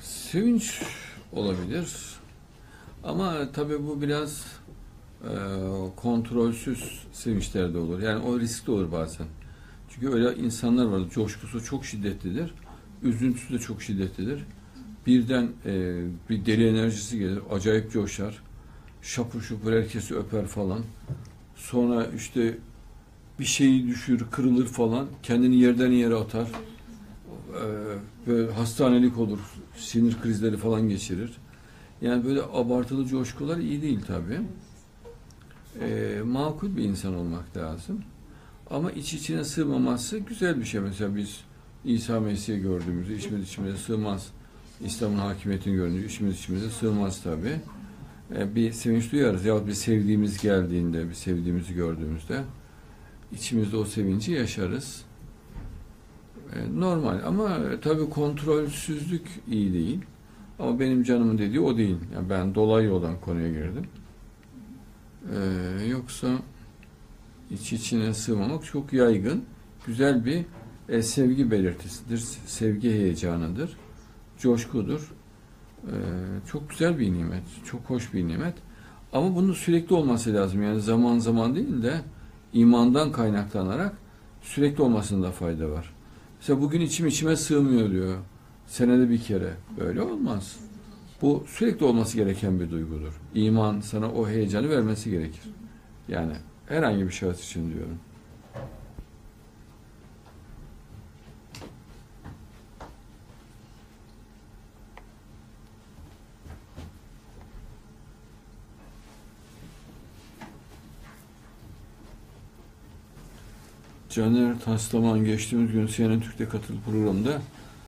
Sevinç olabilir. Ama tabii bu biraz kontrolsüz sevinçler de olur. Yani o riskli olur bazen. Çünkü öyle insanlar var. Coşkusu çok şiddetlidir. Üzüntüsü de çok şiddetlidir. Birden bir deli enerjisi gelir. Acayip coşar. Şapur şupur herkesi öper falan. Sonra işte bir şeyi düşürür, kırılır falan. Kendini yerden yere atar. Böyle hastanelik olur. Sinir krizleri falan geçirir. Yani böyle abartılı coşkular iyi değil tabii. Makul bir insan olmak lazım. Ama içine sığmaması güzel bir şey. Mesela biz İsa Mesih'i gördüğümüzde içimize sığmaz. İslam'ın hakimiyetini gördüğümüzde içimize sığmaz tabii. Bir sevinç duyarız. Yahut bir sevdiğimiz geldiğinde, bir sevdiğimizi gördüğümüzde içimizde o sevinci yaşarız. Normal ama tabii kontrolsüzlük iyi değil. Ama benim canımın dediği o değil. Yani ben dolayı olan konuya girdim. Yoksa içine sığmamak çok yaygın. Güzel bir sevgi belirtisidir. Sevgi heyecanıdır. Coşkudur. Çok güzel bir nimet. Çok hoş bir nimet. Ama bunun sürekli olması lazım. Yani zaman zaman değil de imandan kaynaklanarak sürekli olmasında fayda var. Mesela bugün içime sığmıyor diyor. Senede bir kere. Böyle olmaz. Bu sürekli olması gereken bir duygudur. İman sana o heyecanı vermesi gerekir. Yani herhangi bir şahıs için diyorum. Caner Taslaman geçtiğimiz gün CNN Türk'te katıldığı programda